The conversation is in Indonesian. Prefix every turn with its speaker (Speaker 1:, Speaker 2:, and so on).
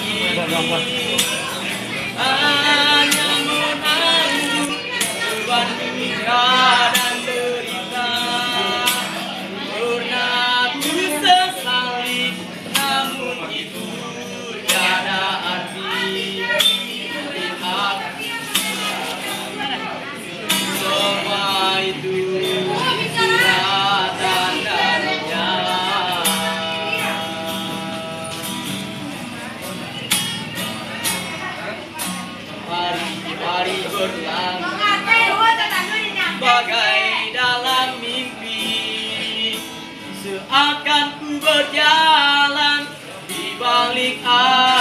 Speaker 1: hanya menanggung beban pikiran dan derita. Pernah ku sesali, namun itu tiada arti. Lihat semua itu suratan darinya. Hari-hari berlalu bagai dalam mimpi, seakan ku berjalan di balik